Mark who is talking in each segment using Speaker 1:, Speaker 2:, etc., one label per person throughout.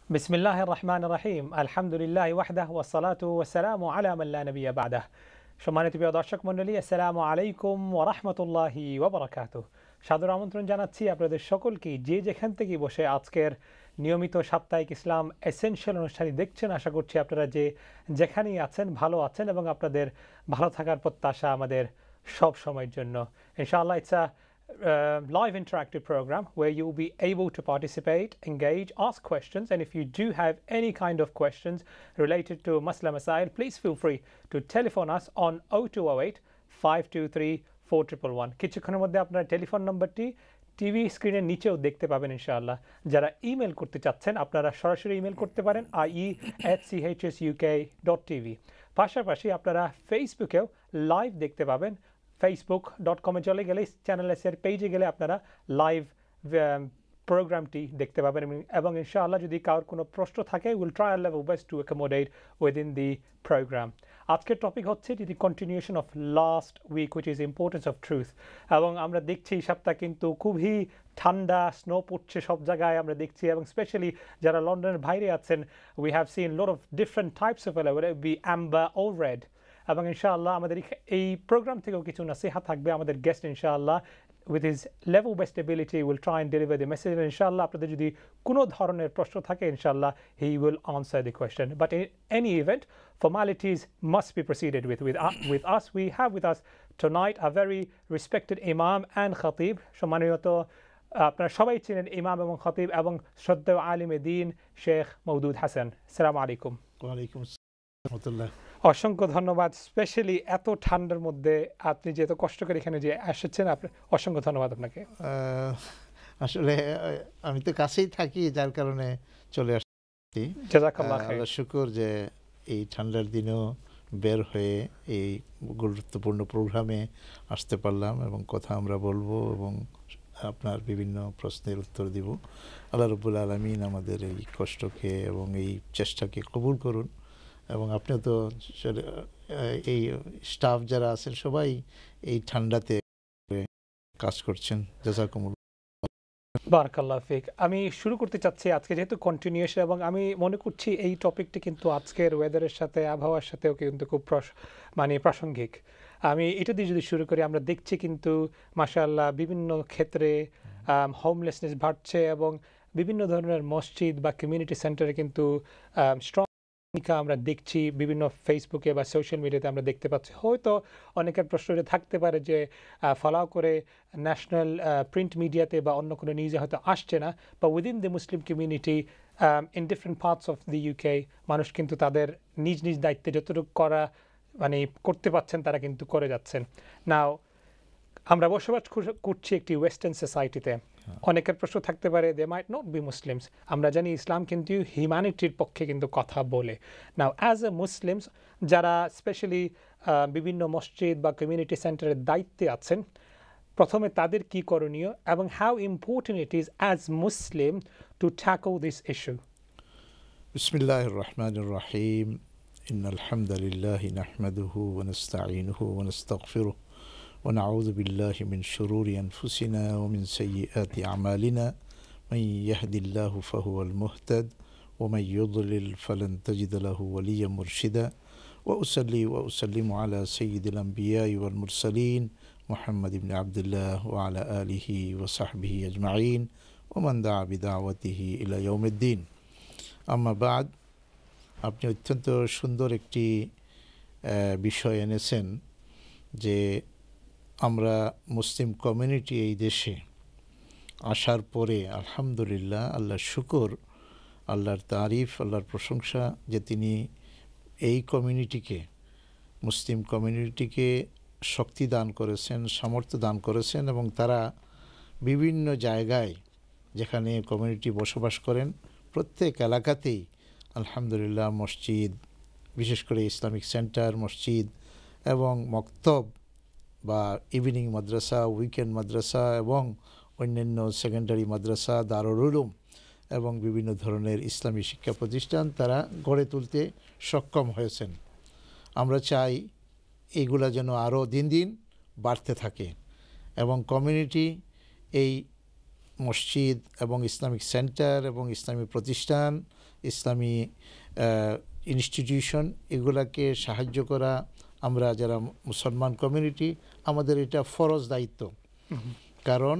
Speaker 1: বিসমিল্লাহির রহমানির রহিম আলহামদুলিল্লাহি ওয়াহদাহু ওয়াসসালাতু ওয়াসসালামু আলা মান লা নাবিয়্যা বা'দাহ। সম্মানিত প্রিয় দর্শক মণ্ডলী, আসসালামু আলাইকুম ওয়া রাহমাতুল্লাহি ওয়া বারাকাতুহু। সাদর আমন্ত্রণ জানাচ্ছি আপনাদের সকলকে, যে যেখান থেকে বসে আজকের নিয়মিত সাপ্তাহিক ইসলাম এসেনশিয়াল অনুষ্ঠানটি দেখছেন। আশা করছি আপনারা যে যেখানেই আছেন ভালো আছেন এবং আপনাদের ভালো থাকার প্রত্যাশা আমাদের সব সময়ের জন্য। ইনশাআল্লাহ it's live interactive program where you'll be able to participate, engage, ask questions, and if you do have any kind of questions related to Masla Masail, please feel free to telephone us on 0208 523 4111. কিছুক্ষণের মধ্যে আপনার telephone নম্বরটি TV স্ক্রিনের নিচেও দেখতে পাবেন ইনশাআল্লাহ। যারা ইমেল করতে চাচ্ছেন আপনারা সরাসরি ইমেল করতে পারেন ie@chsuk.tv। পাশাপাশি আপনারা ফেসবুকেও লাইভ দেখতে পাবেন। facebook.com-এ চলে গেলে চ্যানেলের পেজে গেলে আপনারা লাইভ প্রোগ্রামটি দেখতে পাবেন এবং ইনশাআল্লাহ যদি কারোর কোনো প্রশ্ন থাকে will try our level best to accommodate within the programme. আজকের টপিক হচ্ছে the continuation of last week which is importance of truth. এবং আমরা দেখছি এই সপ্তাহ কিন্তু খুবই ঠান্ডা, স্নো পড়ছে সব জায়গায় আমরা দেখছি, এবং স্পেশালি যারা লন্ডনের বাইরে আছেন we have seen lot of different types of weather, be amber or red. এবং ইনশাআল্লাহ আমাদের এই প্রোগ্রাম থেকেও কিছু নাসিহা থাকবে। আমাদের গেস্ট ইনশাআল্লাহ with his level best ability will try and deliver the message, and inshallah আপনাদের যদি কোনো ধরনের প্রশ্ন থাকে inshallah he will answer the question. But in any event, formalities must be proceeded with us. We have with us tonight a very respected imam and khatib. সম্মানিত আপনারা সবাই চিনেন ইমাম এবং খতিব এবং শ্রদ্ধেয় আলিমে দ্বীন শেখ মওদুদ হাসান। আসসালামু আলাইকুম।
Speaker 2: ওয়া আলাইকুম আসসালাম।
Speaker 1: অসংখ্য ধন্যবাদ, স্পেশালি এত ঠান্ডার মধ্যে আপনি যে এত কষ্ট করে এখানে যে এসেছেন, অসংখ্য ধন্যবাদ আপনাকে।
Speaker 2: আসলে আমি তো কাছেই থাকি, যার কারণে চলে আসছি।
Speaker 1: জাযাকাল্লাহ খাইর।
Speaker 2: আল্লাহ শুকর যে এই ঠান্ডার দিনেও বের হয়ে এই গুরুত্বপূর্ণ প্রোগ্রামে আসতে পারলাম এবং কথা আমরা বলবো এবং আপনার বিভিন্ন প্রশ্নের উত্তর দিব। আল্লাহ রাব্বুল আলামিন আমাদের এই কষ্টকে এবং এই চেষ্টাকে কবুল করুন। এবং আপনিও তো এই স্টাফ যারা আছেন সবাই এই ঠান্ডাতে কাজ করছেন। জাযাকুমুল্লাহ।
Speaker 1: বারাকাল্লাহ ফিক। আমি শুরু করতে চাচ্ছি আজকে যেহেতু কন্টিনিউশন, এবং আমি মনে করছি এই টপিকটি কিন্তু আজকের ওয়েদারের সাথে আবহাওয়ার সাথেও কিন্তু খুব প্রাসঙ্গিক। আমি এটা দিয়ে যদি শুরু করি, আমরা দেখছি কিন্তু মাশাআল্লাহ বিভিন্ন ক্ষেত্রে হোমলেসনেস বাড়ছে এবং বিভিন্ন ধরনের মসজিদ বা কমিউনিটি সেন্টারে কিন্তু স্ট্রং আমরা দেখছি বিভিন্ন ফেসবুকে বা সোশ্যাল মিডিয়াতে আমরা দেখতে পাচ্ছি। হয়তো অনেকের প্রশ্ন থাকতে পারে যে ফলো করে ন্যাশনাল প্রিন্ট মিডিয়াতে বা অন্য কোনো নিউজে হয়তো আসছে না, বা within the Muslim community in different parts of the UK মানুষ কিন্তু তাদের নিজ নিজ দায়িত্বে যতটুকু করতে পারছেন তারা কিন্তু করে যাচ্ছেন। নাও আমরা বসবাস করছি একটি ওয়েস্টার্ন সোসাইটিতে। অনেকের প্রশ্ন থাকতে পারে they might not be Muslims. আমরা জানি ইসলাম কিন্তু হিউম্যানিটির পক্ষে কিন্তু কথা বলে। নাও অ্যাজ এ মুসলিমস যারা স্পেশালি বিভিন্ন মসজিদ বা কমিউনিটি সেন্টারের দায়িত্বে আছেন, প্রথমে তাদের কি করণীয় এবং how important it is as Muslim to tackle this issue.
Speaker 2: বিসমিল্লাহির রহমানির রহিম। ইন্নাল হামদালিল্লাহি নাহমাদুহু ওয়া নাস্তাঈনুহু ওয়া নাস্তাগফিরুহু ونعوذ بالله من شرور أنفسنا ومن سيئات أعمالنا من يهد الله فهو المهتد ومن يضلل فلن تجد له وليا مرشدا وأصلي وأسلم على سيد الأنبياء والمرسلين محمد بن عبد الله وعلى آله وصحبه أجمعين ومن دعا بدعوته إلى يوم الدين أما بعد আপনি অত্যন্ত সুন্দর একটি বিষয় এনেছেন যে আমরা মুসলিম কমিউনিটি এই দেশে আসার পরে আলহামদুলিল্লাহ, আল্লাহর শুকর, আল্লাহর তারিফ, আল্লাহর প্রশংসা যে তিনি এই কমিউনিটিকে, মুসলিম কমিউনিটিকে শক্তি দান করেছেন, সামর্থ্য দান করেছেন এবং তারা বিভিন্ন জায়গায় যেখানে কমিউনিটি বসবাস করেন প্রত্যেক এলাকাতেই আলহামদুলিল্লাহ মসজিদ, বিশেষ করে ইসলামিক সেন্টার, মসজিদ এবং মক্তব বা ইভিনিং মাদ্রাসা, উইকেন্ড মাদ্রাসা এবং অন্যান্য সেকেন্ডারি মাদ্রাসা, দারুল উলুম এবং বিভিন্ন ধরনের ইসলামী শিক্ষা প্রতিষ্ঠান তারা গড়ে তুলতে সক্ষম হয়েছেন। আমরা চাই এইগুলা যেন আরও দিন দিন বাড়তে থাকে এবং কমিউনিটি এই মসজিদ এবং ইসলামিক সেন্টার এবং ইসলামী প্রতিষ্ঠান, ইসলামী ইনস্টিটিউশন, এগুলাকে সাহায্য করা আমরা যারা মুসলমান কমিউনিটি, আমাদের এটা ফরজ দায়িত্ব। কারণ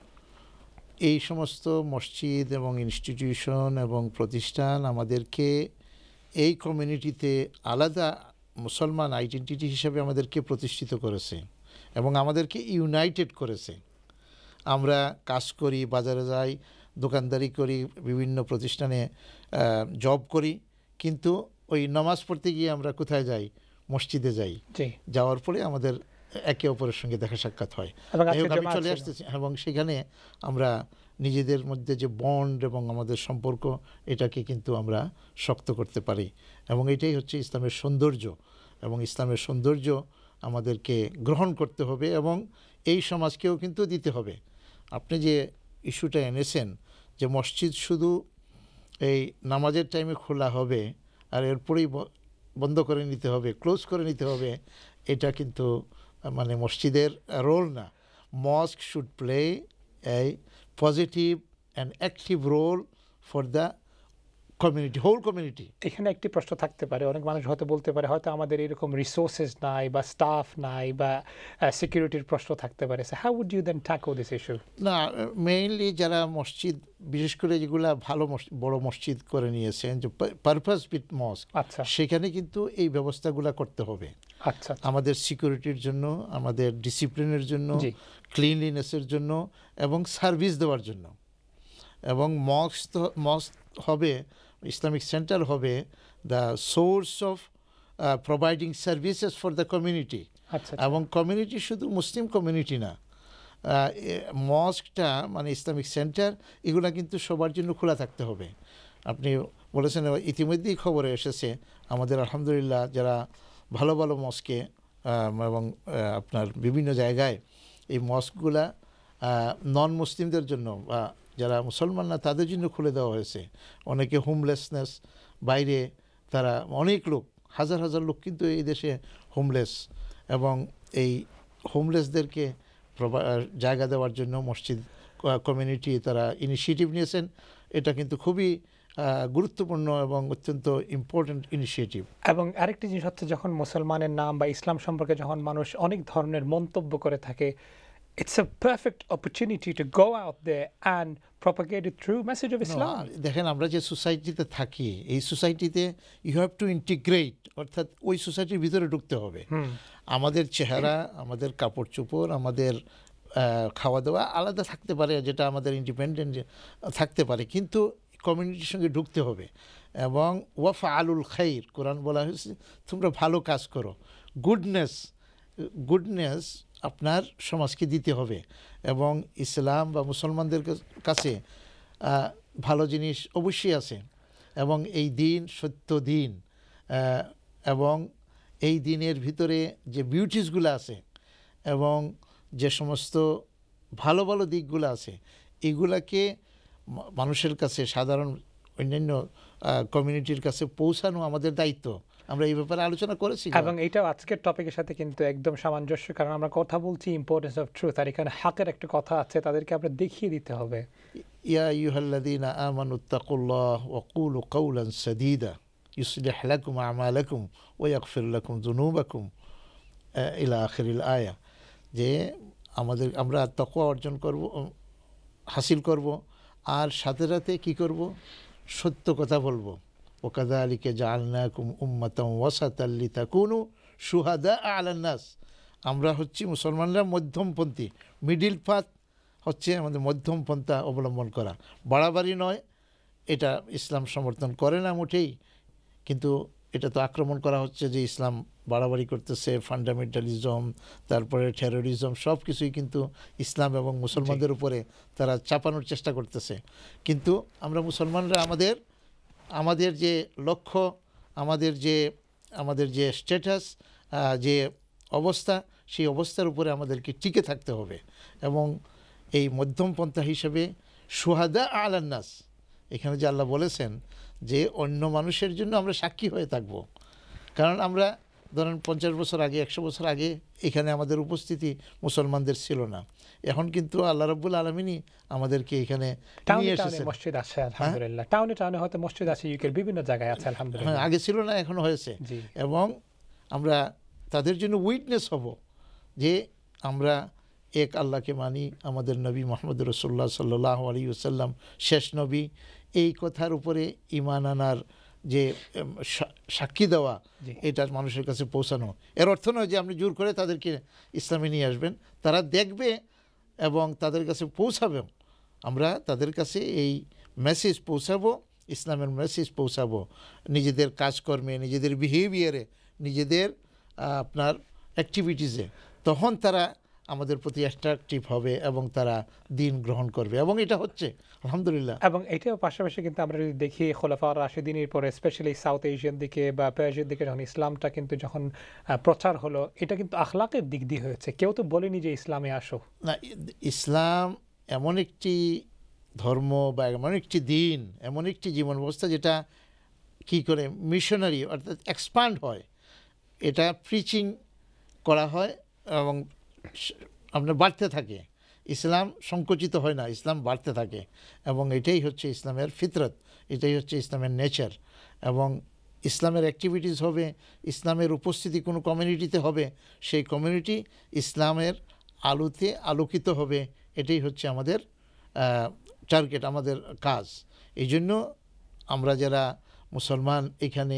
Speaker 2: এই সমস্ত মসজিদ এবং ইনস্টিটিউশন এবং প্রতিষ্ঠান আমাদেরকে এই কমিউনিটিতে আলাদা মুসলমান আইডেন্টিটি হিসেবে আমাদেরকে প্রতিষ্ঠিত করেছে এবং আমাদেরকে ইউনাইটেড করেছে। আমরা কাজ করি, বাজারে যাই, দোকানদারি করি, বিভিন্ন প্রতিষ্ঠানে জব করি, কিন্তু ওই নামাজ পড়তে গিয়ে আমরা কোথায় যাই? মসজিদে যাই। যাওয়ার পরে আমাদের একে অপরের সঙ্গে দেখা সাক্ষাৎ হয়। আমি চলে আসতেছি এবং সেখানে আমরা নিজেদের মধ্যে যে বন্ড এবং আমাদের সম্পর্ক, এটাকে কিন্তু আমরা শক্ত করতে পারি এবং এটাই হচ্ছে ইসলামের সৌন্দর্য। এবং ইসলামের সৌন্দর্য আমাদেরকে গ্রহণ করতে হবে এবং এই সমাজকেও কিন্তু দিতে হবে। আপনি যে ইস্যুটা এনেছেন যে মসজিদ শুধু এই নামাজের টাইমে খোলা হবে আর এরপরেই বন্ধ করে নিতে হবে, ক্লোজ করে নিতে হবে, এটা কিন্তু মানে মসজিদের রোল না। Mosque should play a positive and active role for the community, whole community.
Speaker 1: এখানে একটি প্রশ্ন থাকতে পারে, অনেক মানুষ হয়তো বলতে পারে হয়তো আমাদের এরকম রিসোর্সেস নাই বা স্টাফ নাই বা সিকিউরিটির প্রশ্ন থাকতে পারে। So how would you then tackle this issue?
Speaker 2: না, মেইনলি যারা মসজিদ, বিশেষ করে যেগুলো ভালো বড় মসজিদ করে নিয়েছেন, যে পারপাস বিট মস্ক, সেখানে কিন্তু এই ব্যবস্থাগুলো করতে হবে।
Speaker 1: আচ্ছা,
Speaker 2: আমাদের সিকিউরিটির জন্য, আমাদের ডিসিপ্লিনের জন্য, ক্লিনলিনেসের জন্য এবং সার্ভিস দেওয়ার জন্য। এবং মস্ক হবে, ইসলামিক সেন্টার হবে the source of providing services for the community. এবং কমিউনিটি শুধু মুসলিম কমিউনিটি না, মস্কটা মানে ইসলামিক সেন্টার, এগুলো কিন্তু সবার জন্য খোলা থাকতে হবে। আপনি বলেছেন ইতিমধ্যেই খবরে এসেছে আমাদের আলহামদুলিল্লাহ যারা ভালো ভালো মস্কে এবং আপনার বিভিন্ন জায়গায় এই মস্কগুলা নন মুসলিমদের জন্য বা যারা মুসলমান না তাদের জন্য খুলে দেওয়া হয়েছে। অনেকে হোমলেসনেস, বাইরে তারা অনেক লোক, হাজার হাজার লোক কিন্তু এই দেশে হোমলেস, এবং এই হোমলেসদেরকে জায়গা দেওয়ার জন্য মসজিদ কমিউনিটি তারা ইনিশিয়েটিভ নিয়েছেন। এটা কিন্তু খুবই গুরুত্বপূর্ণ এবং অত্যন্ত ইম্পর্ট্যান্ট ইনিশিয়েটিভ।
Speaker 1: এবং আরেকটি জিনিস হচ্ছে, যখন মুসলমানের নাম বা ইসলাম সম্পর্কে যখন মানুষ অনেক ধরনের মন্তব্য করে থাকে, it's a perfect opportunity to go out there and propagate the true message of Islam.
Speaker 2: দেখেন, আমরা যে সোসাইটিতে থাকি, এই সোসাইটিতে ইউ হ্যাভ টু ইন্টিগ্রেট, অর্থাৎ ওই সোসাইটির ভিতরে ঢুকতে হবে। আমাদের চেহারা, আমাদের কাপড় চোপড়, আমাদের খাওয়া দাওয়া আলাদা থাকতে পারে, যেটা আমাদের ইন্ডিপেন্ডেন্ট থাকতে পারে, কিন্তু কমিউনিটির সঙ্গে ঢুকতে হবে। এবং ওয়াফা আলুল খাইর, কোরআন বলা হয়েছে তোমরা ভালো কাজ করো। গুডনেস আপনার সমাজকে দিতে হবে। এবং ইসলাম বা মুসলমানদের কাছে ভালো জিনিস অবশ্যই আছে, এবং এই দিন সত্য দিন, এবং এই দিনের ভিতরে যে বিউটিসগুলো আছে এবং যে সমস্ত ভালো ভালো দিকগুলো আছে, এগুলাকে মানুষের কাছে, সাধারণ অন্যান্য কমিউনিটির কাছে পৌঁছানো আমাদের দায়িত্ব। আমরা এই ব্যাপারে আলোচনা করেছি
Speaker 1: এবং এটাও আজকের টপিকের সাথে কিন্তু একদম সামঞ্জস্য, কারণ আমরা কথা বলছি ইম্পর্টেন্স অফ ট্রুথ, আর এখানে হাকের একটা কথা আছে, তাদেরকে আমরা দেখিয়ে দিতে হবে।
Speaker 2: ইয়া আইয়ুহাল্লাযীনা আমানুত্তাকুল্লাহ ওয়া কুলু কাওলান সাদীদা ইউসলিহ লাকুম আমালাকুম ওয়া ইয়াগফির লাকুম যুনুবাকুম ইলা আখিরিল আয়া। যে আমরা তাকওয়া অর্জন করব, হাসিল করব, আর সাথে সাথে কী করব? সত্য কথা বলবো। ওয়াকাযালিকা জাআলনাকুম উম্মাতান ওয়াসাতাল লিতাকুনু শুহাদা আলান নাস। আমরা হচ্ছি মুসলমানরা মধ্যমপন্থী, মিডিল পাথ হচ্ছে আমাদের মধ্যমপন্থা অবলম্বন করা, বাড়াবাড়ি নয়। এটা ইসলাম সমর্থন করে না মোটেই, কিন্তু এটা তো আক্রমণ করা হচ্ছে যে ইসলাম বাড়াবাড়ি করতেছে, ফান্ডামেন্টালিজম, তারপরে টেরোরিজম, সব কিছুই কিন্তু ইসলাম এবং মুসলমানদের উপরে তারা চাপানোর চেষ্টা করতেছে। কিন্তু আমরা মুসলমানরা আমাদের যে লক্ষ্য, আমাদের যে স্ট্যাটাস, যে অবস্থা, সেই অবস্থার উপরে আমাদেরকে টিকে থাকতে হবে। এবং এই মধ্যমপন্থা হিসেবে শুহাদা আলান নাস, এখানে যে আল্লাহ বলেছেন যে অন্য মানুষের জন্য আমরা সাক্ষী হয়ে থাকব। কারণ আমরা ধরেন 50 বছর আগে 100 বছর আগে এখানে আমাদের উপস্থিতি মুসলমানদের ছিল না। এখন কিন্তু আল্লাহ রাব্বুল আলামিনই আমাদেরকে এখানে নিয়ে এসেছেন।
Speaker 1: মসজিদ আছে আলহামদুলিল্লাহ, টাউনে টাউনে হয়তো মসজিদ আছে, ইউকের বিভিন্ন জায়গায় আছে আলহামদুলিল্লাহ।
Speaker 2: আগে ছিল না, এখন হয়েছে। এবং আমরা তাদের জন্য উইটনেস হব যে আমরা এক আল্লাহকে মানি, আমাদের নবী মুহাম্মদ রাসূলুল্লাহ সাল্লাল্লাহু আলাইহি ওয়াসাল্লাম শেষ নবী, এই কথার উপরে ঈমান আনার যে সাক্ষী দেওয়া, এটা মানুষের কাছে পৌঁছানো। এর অর্থ নয় যে আপনি জোর করে তাদেরকে ইসলামে নিয়ে আসবেন, তারা দেখবে এবং তাদের কাছে পৌঁছাবে। আমরা তাদের কাছে এই মেসেজ পৌঁছাবো, ইসলামের মেসেজ পৌঁছাবো নিজেদের কাজকর্মে, নিজেদের বিহেভিয়ারে, নিজেদের আপনার অ্যাক্টিভিটিসে। তখন তারা আমাদের প্রতি অ্যাট্রাকটিভ হবে এবং তারা দিন গ্রহণ করবে, এবং এটা হচ্ছে আলহামদুলিল্লাহ।
Speaker 1: এবং এটাও পাশাপাশি কিন্তু আমরা যদি দেখি খোলাফায়ে রাশিদিনের পরে স্পেশালি সাউথ এশিয়ান দিকে বা পেশিয়ার দিকে যখন ইসলামটা কিন্তু যখন প্রচার হলো, এটা কিন্তু আখলাকের দিক দিয়ে হয়েছে। কেউ তো বলেনি যে ইসলামে আসো
Speaker 2: না, ইসলাম এমন একটি ধর্ম বা এমন একটি দিন, এমন একটি জীবন ব্যবস্থা যেটা কি করে মিশনারি অর্থাৎ এক্সপান্ড হয়, এটা প্রিচিং করা হয় এবং আপনার বাড়তে থাকে। ইসলাম সংকুচিত হয় না, ইসলাম বাড়তে থাকে, এবং এটাই হচ্ছে ইসলামের ফিতরত, এটাই হচ্ছে ইসলামের নেচার। এবং ইসলামের অ্যাক্টিভিটিস হবে, ইসলামের উপস্থিতি কোনো কমিউনিটিতে হবে, সেই কমিউনিটি ইসলামের আলোতে আলোকিত হবে। এটাই হচ্ছে আমাদের টার্গেট, আমাদের কাজ। এই জন্য আমরা যারা মুসলমান এখানে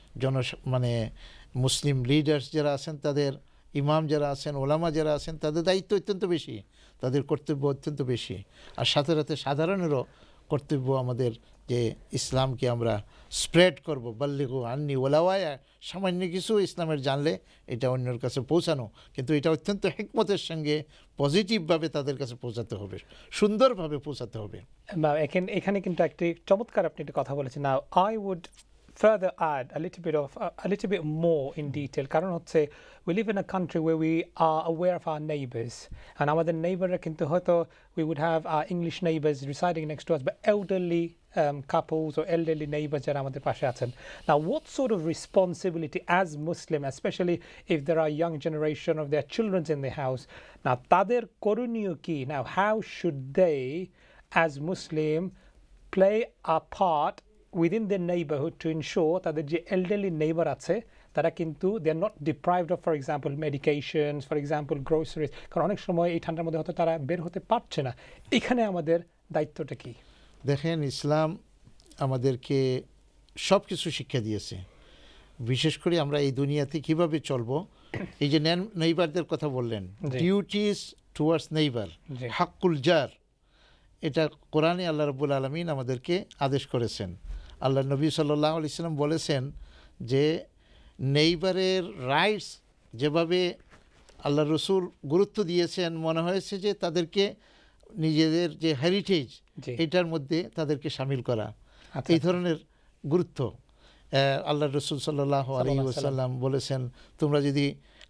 Speaker 2: মানে মুসলিম লিডার্স যারা আছেন, তাদের ইমাম যারা আছেন, ওলামা যারা আছেন, তাদের দায়িত্ব অত্যন্ত বেশি, তাদের কর্তব্য অত্যন্ত বেশি। আর সাথে সাথে সাধারণেরও কর্তব্য আমাদের যে ইসলামকে আমরা স্প্রেড করব, বাল্লিগু আন্নি ওলাওয়ায়া, সামান্য কিছু ইসলামের জানলে এটা অন্যের কাছে পৌঁছানো, কিন্তু এটা অত্যন্ত হিকমতের সঙ্গে পজিটিভভাবে তাদের কাছে পৌঁছাতে হবে, সুন্দরভাবে পৌঁছাতে হবে।
Speaker 1: এখানে কিন্তু একটি চমৎকার আপনি একটা কথা বলেছেন। Now I would further add a little bit more in detail. কারণ হচ্ছে we live in a country where we are aware of our neighbors, and আমাদের neighborরা কিন্তু হয়তো we would have our English neighbors residing next to us, but elderly couples or elderly neighbors যারা আমাদের পাশে আছেন। Now what sort of responsibility as Muslim, especially if there are young generation of their children in the house, now তাদের করণীয় কি? Now how should they as Muslim play a part within their neighborhood to ensure তাদের যে elderly neighbor আছে তারা কিন্তু they are not deprived of, for example, medications, for example, groceries? কারণ অনেক সময় এই ঠান্ডার মধ্যে হয়তো তারা বের হতে পারছে না। এখানে আমাদের দায়িত্বটা কি?
Speaker 2: দেখেন, ইসলাম আমাদেরকে সব কিছু শিক্ষা দিয়েছে, বিশেষ করে আমরা এই দুনিয়াতে কিভাবে চলবো। এই যে নেইবারদের কথা বললেন, ডিউটিস টুয়ার্ডস নেইবার, হাক্কুল জার, এটা কোরআনে আল্লাহ রাব্বুল আলামিন আমাদেরকে আদেশ করেছেন। আল্লাহ নবী সাল্লাল্লাহু আলাইহি সাল্লাম বলেছেন যে নেইবারের রাইটস যেভাবে আল্লাহ রসুল গুরুত্ব দিয়েছেন, মনে হয়েছে যে তাদেরকে নিজেদের যে হেরিটেজ এটার মধ্যে তাদেরকে সামিল করা, এই ধরনের গুরুত্ব আল্লাহ রসুল সাল্লাল্লাহু আলাইহি ওয়াসাল্লাম বলেছেন, তোমরা যদি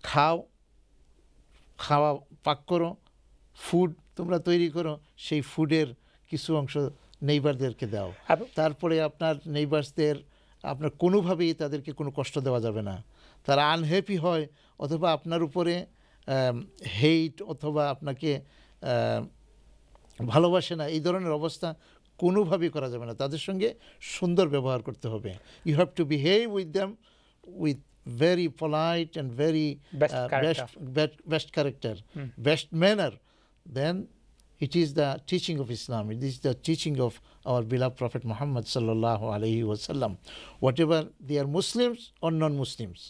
Speaker 2: খাওয়া পাক করো, ফুড তোমরা তৈরি করো, সেই ফুডের কিছু অংশ নেইবারদেরকে দাও। তারপরে আপনার নেইবার্সদের আপনার কোনোভাবেই তাদেরকে কোনো কষ্ট দেওয়া যাবে না। তারা আনহ্যাপি হয় অথবা আপনার উপরে হেইট অথবা আপনাকে ভালোবাসে না, এই ধরনের অবস্থা কোনোভাবেই করা যাবে না। তাদের সঙ্গে সুন্দর ব্যবহার করতে হবে। You have to behave with them with very polite and very best character, best manner. Then it is the teaching of Islam, it is the teaching of our beloved Prophet Muhammad sallallahu alaihi wasallam. Whatever they are Muslims or non-Muslims,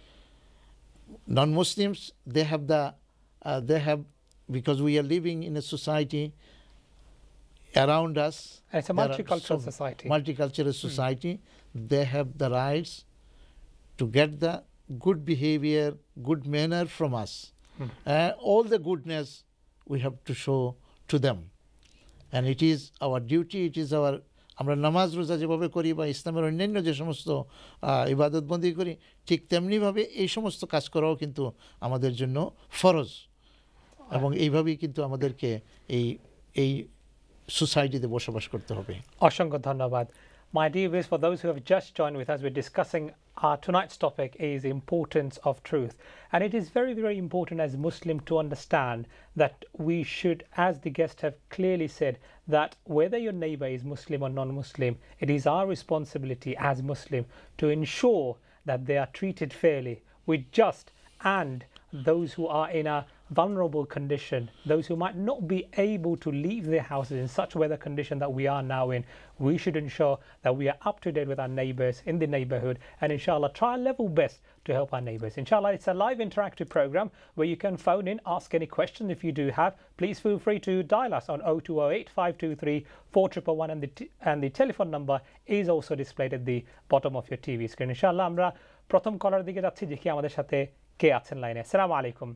Speaker 2: they have because we are living in a society around us.
Speaker 1: It's a multicultural
Speaker 2: society. They have the rights to get the good behavior, good manner from us. All the goodness we have to show to them. And it is our duty, it is our, আমরা নামাজ রোজা যেভাবে করি বা ইসলামের অন্যান্য যে সমস্ত ইবাদত বন্দি করি, ঠিক তেমনিভাবে এই সমস্ত কাজ করাও কিন্তু আমাদের জন্য ফরজ। এবং এইভাবেই কিন্তু আমাদেরকে এই সোসাইটিতে বসবাস করতে হবে।
Speaker 1: অসংখ্য ধন্যবাদ। My dear viewers, for those who have just joined with us, we're discussing tonight's topic is the importance of truth. And it is very, very important as Muslim to understand that we should, as the guests have clearly said, that whether your neighbor is Muslim or non-Muslim, it is our responsibility as Muslim to ensure that they are treated fairly with just, and those who are in a vulnerable condition, those who might not be able to leave their houses in such weather condition that we are now in, we should ensure that we are up to date with our neighbors in the neighborhood, and inshallah try our level best to help our neighbors. Inshallah, it's a live interactive program where you can phone in, ask any question if you do have. Please feel free to dial us on 0208 523 4111, and the telephone number is also displayed at the bottom of your TV screen. Inshallah, আমরা প্রথম কলার দিকে যাচ্ছি, দেখি আমাদের সাথে কে আছেন লাইনে। আসসালামু আলাইকুম।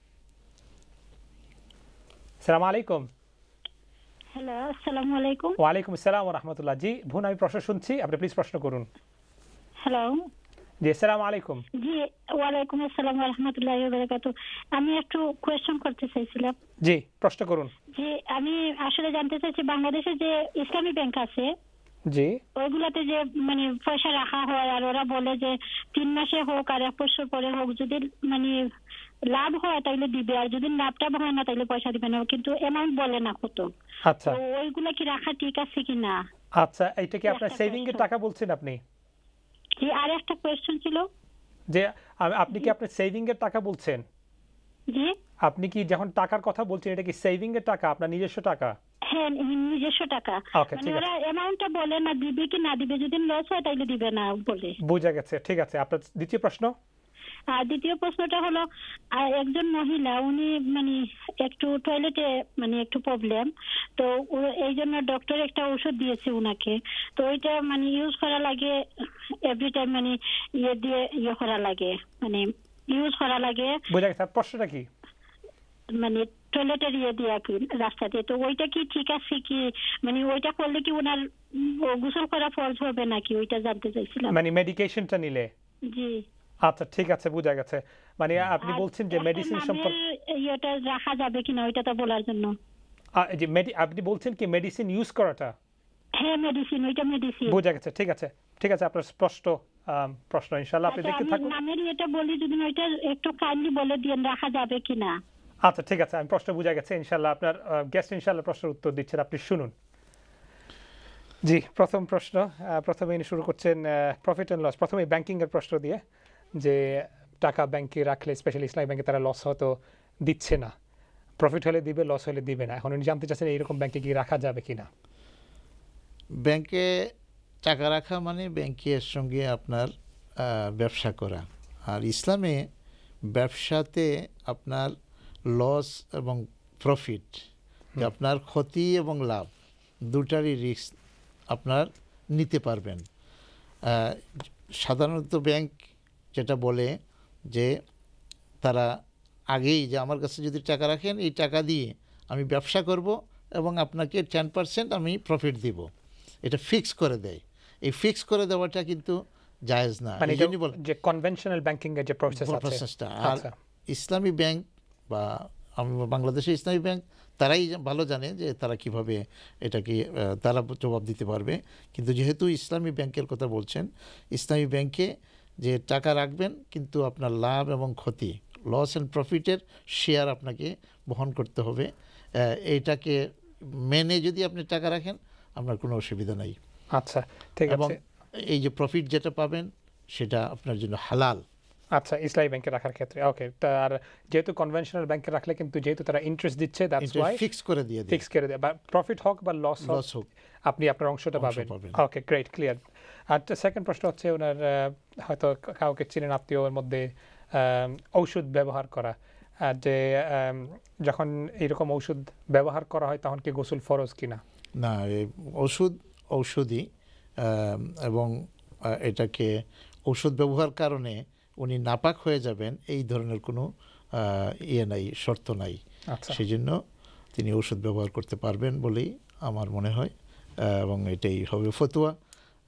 Speaker 1: আসসালামু আলাইকুম।
Speaker 3: হ্যালো, আসসালামু আলাইকুম।
Speaker 1: ওয়া আলাইকুম আসসালাম ওয়া রাহমাতুল্লাহ। জি বোন, আমি প্রশ্ন শুনছি, আপনি প্লিজ প্রশ্ন করুন।
Speaker 3: হ্যালো।
Speaker 1: জি আসসালামু আলাইকুম।
Speaker 3: জি ওয়া আলাইকুম আসসালাম ওয়া রাহমাতুল্লাহি ওয়া বারাকাতুহু। আমি একটু কোয়েশ্চন করতে চাইছিলাম।
Speaker 1: জি প্রশ্ন করুন।
Speaker 3: জি আমি আসলে জানতে চাইছি বাংলাদেশে যে ইসলামী ব্যাংক আছে,
Speaker 1: জি
Speaker 3: ওইগুলাতে যে মানে পয়সা রাখা হয় আর ওরা বলে যে 3 মাসে হোক আর 1 বছর পরে হোক, যদি মানে লাভ হয় তাইলে দিবে, আর যদি লাভটা হয় না তাইলে পয়সা দিবে না, কিন্তু অ্যামাউন্ট বলে না কত।
Speaker 1: আচ্ছা,
Speaker 3: তো ওইগুলা কি রাখা ঠিক আছে কিনা?
Speaker 1: আচ্ছা, এটা কি আপনার সেভিং এর টাকা বলছেন আপনি?
Speaker 3: জি, আর একটা কোয়েশ্চন ছিল
Speaker 1: যে আপনি কি আপনার সেভিং এর টাকা বলছেন?
Speaker 3: জি,
Speaker 1: আপনি কি যখন টাকার কথা বলছেন এটা কি সেভিং এর টাকা, আপনার নিজস্ব টাকা?
Speaker 3: হ্যাঁ, নিজস্ব টাকা। মানে ওরা অ্যামাউন্টটা বলে না, দিবে কি না দিবে, যদি লস হয় তাইলে দিবে না বলে।
Speaker 1: বুঝা গেছে, ঠিক আছে। আপনার দ্বিতীয় প্রশ্ন?
Speaker 3: আর দ্বিতীয় প্রশ্নটা হলো, একজন মহিলা, উনি মানে একটু টয়লেটে মানে একটু প্রবলেম, তো এই জন্য ডক্টর একটা ওষুধ দিয়েছে উনাকে, তো ওইটা মানে ইউজ করা লাগে এভরি টাইম, মানে ইয়ে দিয়ে ইয়ে করা লাগে, মানে ইউজ করা লাগে।
Speaker 1: বুঝা গেছে। প্রশ্নটা কি?
Speaker 3: মানে টয়লেটের ইয়ে দিয়ে কি রাস্তা দিয়ে, তো ওইটা কি ঠিক আছে কি, মানে ওইটা করলে কি ওনার গোসল করা ফরজ হবে নাকি, ওইটা জানতে চাইছিলাম।
Speaker 1: মানে মেডিকেশনটা নিলে?
Speaker 3: জি
Speaker 1: আচ্ছা, ঠিক আছে, বুঝা গেছে। মানে আপনি বলছেন যে মেডিসিন সম্পর্কে
Speaker 3: এটা রাখা যাবে কিনা, ওইটা তো বলার জন্য।
Speaker 1: যে আপনি বলছেন কি মেডিসিন ইউজ করাটা?
Speaker 3: হ্যাঁ, মেডিসিন, ওইটা মেডিসিন।
Speaker 1: বুঝা গেছে, ঠিক আছে, ঠিক আছে। আপনার স্পষ্ট প্রশ্ন, ইনশাআল্লাহ আপনি দেখতে থাকুন।
Speaker 3: নামের এটা বলি, যদি ওইটা একটু কাইন্ডলি বলে দিন রাখা যাবে কিনা।
Speaker 1: আচ্ছা, ঠিক আছে, আমি প্রশ্ন বুঝা গেছে। ইনশাআল্লাহ আপনার গেস্ট ইনশাআল্লাহ প্রশ্নের উত্তর দিচ্ছেন, আপনি শুনুন। জি, প্রথম প্রশ্ন, প্রথমে ইনি শুরু করছেন প্রফিট এন্ড লস। প্রথমে ব্যাংকিং এর প্রশ্ন দিয়ে, যে টাকা ব্যাংকে রাখলে স্পেশালি ইসলামী ব্যাংকে তারা লস হয়তো দিচ্ছে না, প্রফিট হলে দিবে, লস হলে দিবে না। এখন উনি জানতে চাচ্ছেন এইরকম ব্যাংকে কি রাখা যাবে কিনা।
Speaker 2: ব্যাংকে টাকা রাখা মানে ব্যাংকের সঙ্গে আপনার ব্যবসা করা, আর ইসলামে ব্যবসাতে আপনার লস এবং প্রফিট, আপনার ক্ষতি এবং লাভ দুটারই রিস্ক আপনার নিতে পারবেন। সাধারণত ব্যাংক যেটা বলে যে তারা আগেই যে আমার কাছে যদি টাকা রাখেন, এই টাকা দিয়ে আমি ব্যবসা করব এবং আপনাকে 10% আমি প্রফিট দিব, এটা ফিক্স করে দেয়। এই ফিক্স করে দেওয়াটা কিন্তু জায়েজ না,
Speaker 1: মানে যে কনভেনশনাল ব্যাংকিং এর যে প্রসেসটা। আর
Speaker 2: ইসলামী ব্যাংক বা বাংলাদেশের ইসলামী ব্যাংক তারাই ভালো জানে যে তারা কিভাবে এটাকে তারা জবাব দিতে পারবে। কিন্তু যেহেতু ইসলামী ব্যাংকের কথা বলছেন, ইসলামী ব্যাংকে যে টাকা রাখবেন কিন্তু আপনার লাভ এবং ক্ষতি, লস অ্যান্ড প্রফিটের শেয়ার আপনাকে বহন করতে হবে। এইটাকে মেনে যদি আপনি টাকা রাখেন আপনার কোনো অসুবিধা নাই।
Speaker 1: আচ্ছা, ঠিক আছে।
Speaker 2: এবং এই যে প্রফিট যেটা পাবেন সেটা আপনার জন্য হালাল।
Speaker 1: আচ্ছা, ইসলামী ব্যাংকে রাখার ক্ষেত্রে ওকে। আর যেহেতু কনভেনশনাল ব্যাংকে রাখলে কিন্তু যেহেতু তারা ইন্টারেস্ট দিচ্ছে, দ্যাটস ওয়াই
Speaker 2: ফিক্স করে দিয়ে দেয়,
Speaker 1: ফিক্স করে দেয়, বা প্রফিট হোক বা লস হোক আপনি আপনার অংশটা পাবেন। Okay, great, clear. আর সেকেন্ড প্রশ্ন হচ্ছে, ওনার হয়তো কাউকে চিনেন আত্মীয়র মধ্যে ঔষধ ব্যবহার করা, যে যখন এরকম ঔষধ ব্যবহার করা হয় তখন কি গোসল ফরজ কিনা?
Speaker 2: না, ঔষধি এবং এটাকে ঔষধ ব্যবহার কারণে উনি নাপাক হয়ে যাবেন এই ধরনের কোনো ইয়ে নাই, শর্ত নাই। সেই জন্য তিনি ঔষধ ব্যবহার করতে পারবেন বলেই আমার মনে হয়, এবং এটাই হবে ফতোয়া।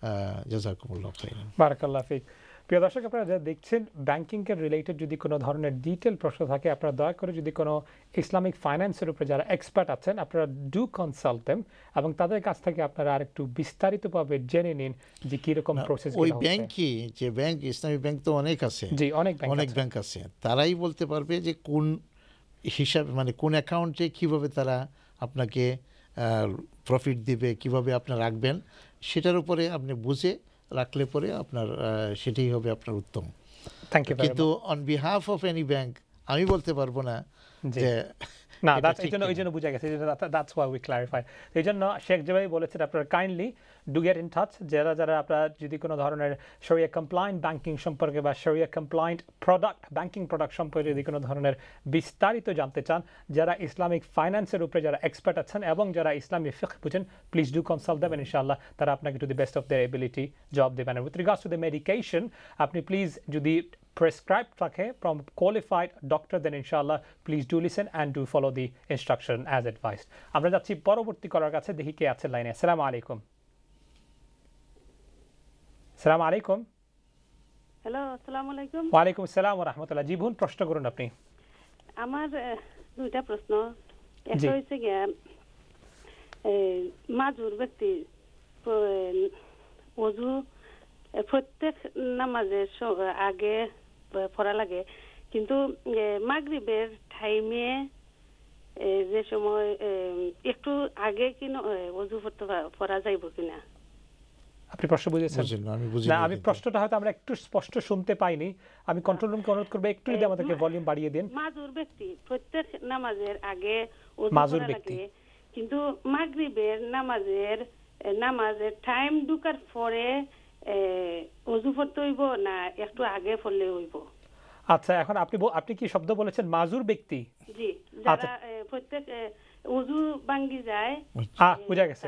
Speaker 2: জাযাকুমুল্লাহ খাইরান।
Speaker 1: বারাকাল্লাহ ফিক। প্রিয় দর্শক, আপনারা যারা দেখছেন, ব্যাংকিং এর রিলেটেড যদি কোনো ধরনের ডিটেল প্রশ্ন থাকে, আপনারা দয়া করে যদি কোনো ইসলামিক ফাইন্যান্সের উপরে যারা এক্সপার্ট আছেন, আপনারা ডু কনসাল্ট দেম এবং তাদের কাছ থেকে আপনারা আরেকটু বিস্তারিতভাবে জেনে নিন যে কিরকম প্রসেস।
Speaker 2: ওই ব্যাংকই যে ব্যাংক, ইসলামী ব্যাংক তো অনেক আছে,
Speaker 1: জি অনেক
Speaker 2: ব্যাংক আছে, তারাই বলতে পারবে যে কোন হিসাবে, মানে কোন অ্যাকাউন্টে কিভাবে তারা আপনাকে প্রফিট দিবে, কিভাবে আপনি রাখবেন, সেটার উপরে আপনি বুঝে রাখলে পরে আপনার সেটাই হবে আপনার উত্তম।
Speaker 1: Thank you.
Speaker 2: কিন্তু on behalf of any bank আমি বলতে পারবো না যে
Speaker 1: না, এই জন্য বুঝা গেছে, দ্যাটস ওয়াই উই ক্লারিফাই। এই জন্য শেখ যেভাবে বলেছেন, আপনারা kindly do get in touch, যারা আপনারা যদি কোনো ধরনের শরিয়া কমপ্লায়েন্ট ব্যাংকিং সম্পর্কে বা শরিয়া কমপ্লায়েন্ট ব্যাংকিং প্রোডাক্ট সম্পর্কে যদি কোনো ধরনের বিস্তারিত জানতে চান, যারা ইসলামিক ফাইন্যান্সের উপরে যারা এক্সপার্ট আছেন এবং যারা ইসলামী ফিকহ বুঝেন, প্লিজ ডু কনসাল্ট দেম, ইনশাআল্লাহ তারা আপনাকে to the best of their ability job দেবেন। With regards to the medication, আপনি প্লিজ যদি prescribed থাকে from qualified doctor, then inshallah please do listen and do follow the instruction as advised. আমরা যাচ্ছি পরবর্তী করার কাছে, দেখি কে আছে লাইনে। আসসালামু আলাইকুম। আসসালামু আলাইকুম।
Speaker 4: হ্যালো, আসসালামু আলাইকুম।
Speaker 1: ওয়া আলাইকুম আসসালাম ওয়া রাহমাতুল্লাহ। জি বোন, প্রশ্ন করুন আপনি।
Speaker 4: আমার দুইটা প্রশ্ন। একটা হচ্ছে কি, মাজুর ব্যক্তি ওযু প্রত্যেক নামাজের আগে পড়া লাগে, কিন্তু মাগরিবের টাইমে যে সময় একটু আগে কি ওযু পড়া যাইব কিনা?
Speaker 1: আপনি প্রশ্ন বুঝেছেন? না, আমি প্রশ্নটা হয়তো আমরা একটু স্পষ্ট শুনতে পাইনি। আমি কন্ট্রোল রুমকে অনুরোধ করব একটু যদি আমাদেরকে ভলিউম বাড়িয়ে দেন।
Speaker 4: মাজুর ব্যক্তি প্রত্যেক নামাজের আগে ওযু
Speaker 1: মাজুর
Speaker 4: পড়া
Speaker 1: ব্যক্তি,
Speaker 4: লাগে, কিন্তু মাগরিবের নামাজের টাইম ঢুকার পরে ওযু পড়তে হইব না একটু আগে পড়লে হইব?
Speaker 1: আচ্ছা, এখন আপনি কি শব্দ বলেছেন মাজুর ব্যক্তি?
Speaker 4: জি, যারা প্রত্যেক ওযু ভাঙ্গি যায়।
Speaker 1: বুঝা গেছে।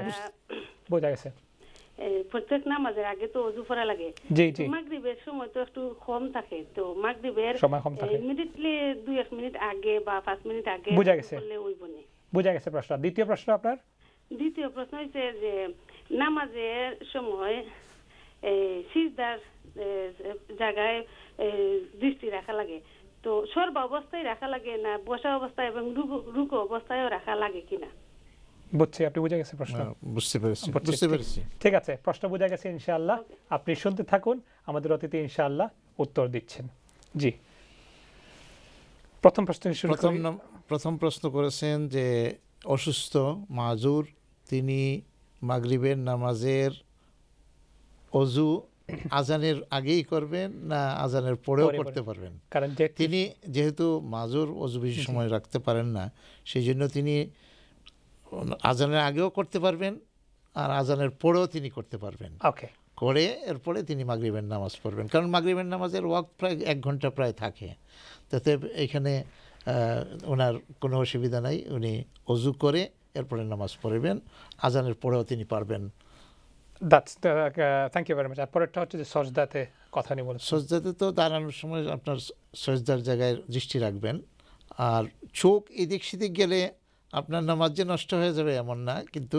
Speaker 4: প্রত্যেক নামাজের আগে তো ওযু পড়া লাগে।
Speaker 1: জি জি।
Speaker 4: মাগরিবের সময় তো একটু কম থাকে, তো মাগরিবের
Speaker 1: সময় কম থাকে,
Speaker 4: ইমিডিয়েটলি 2-1 মিনিট আগে বা 5 মিনিট আগে
Speaker 1: বুঝা গেছে,
Speaker 4: পড়লে হইব না?
Speaker 1: বুঝা গেছে প্রশ্ন। দ্বিতীয় প্রশ্ন আপনার?
Speaker 4: দ্বিতীয় প্রশ্ন হচ্ছে যে নামাজের সময় সিজদার জায়গায় দৃষ্টি রাখা লাগে, তো সর্ব অবস্থায় রাখা লাগে না বসা অবস্থায় এবং রুকু অবস্থায়ও রাখা লাগে কিনা?
Speaker 1: বুঝছি, আপনি বুঝে গেছে প্রশ্ন?
Speaker 2: বুঝতে পেরেছি।
Speaker 1: ঠিক আছে, প্রশ্ন বুঝা গেছে ইনশাআল্লাহ। আপনি শুনতে থাকুন, আমাদের অতিথি ইনশাআল্লাহ উত্তর দিচ্ছেন। জি, প্রথম
Speaker 2: প্রশ্ন করেছেন যে অসুস্থ মাজুর, তিনি মাগরিবের নামাজের ওযু আজানের আগেই করবেন না আজানের পরেও করতে পারবেন?
Speaker 1: কারণ
Speaker 2: তিনি যেহেতু মাজুর ওযু বেশি সময় রাখতে পারেন না, সেই জন্য তিনি আজানের আগেও করতে পারবেন আর আজানের পরেও তিনি করতে পারবেন।
Speaker 1: ওকে,
Speaker 2: করে এরপরে তিনি মাগরিবের নামাজ পড়বেন, কারণ মাগরিবের নামাজের ওয়াক্ত প্রায় 1 ঘন্টা প্রায় থাকে, তাতে এখানে ওনার কোনো অসুবিধা নাই। উনি ওযু করে এরপরে নামাজ পড়বেন, আজানের পরেও তিনি পারবেন।
Speaker 1: Thank you very much. আর পরেরটা হচ্ছে যে সজদাতে কথা নিয়ে বলুন।
Speaker 2: সজদাতে তো দাঁড়ানোর সময় আপনার সজদার জায়গায় দৃষ্টি রাখবেন, আর চোখ এদিক সেদিক গেলে আপনার নামাজ যে নষ্ট হয়ে যাবে এমন না, কিন্তু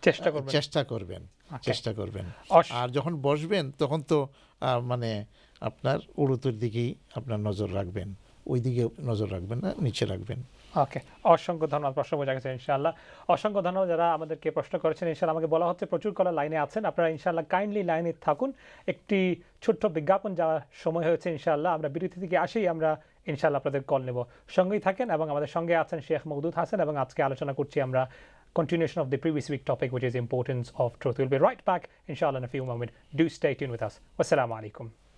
Speaker 2: চেষ্টা করবেন। আর যখন বসবেন তখন তো মানে আপনার উরুতের দিকেই আপনার নজর রাখবেন, ওই দিকে নজর রাখবেন না, নিচে রাখবেন।
Speaker 1: ওকে, অসংখ্য ধন্যবাদ। প্রশ্ন বোঝা গেছে ইনশাআল্লাহ। অসংখ্য ধন্যবাদ যারা আমাদেরকে প্রশ্ন করেছেন। ইনশাআল্লাহ আমাকে বলা হচ্ছে প্রচুর কলার লাইনে আছেন, আপনারা ইনশাআল্লাহ কাইন্ডলি লাইনে থাকুন। একটি ছোট্ট বিজ্ঞাপন যাওয়ার সময় হয়েছে, ইনশাআল্লাহ আমরা বিরতি থেকে আসেই আমরা ইনশাআল্লাহ আপনাদের কল নেব। সঙ্গেই থাকেন এবং আমাদের সঙ্গে আছেন শেখ মওদুদ হাসান, এবং আজকে আলোচনা করছি আমরা continuation of the previous week topic, which is importance of truth. We'll be right back inshallah in a few moments. Do stay tuned with us. Wassalamu alaikum.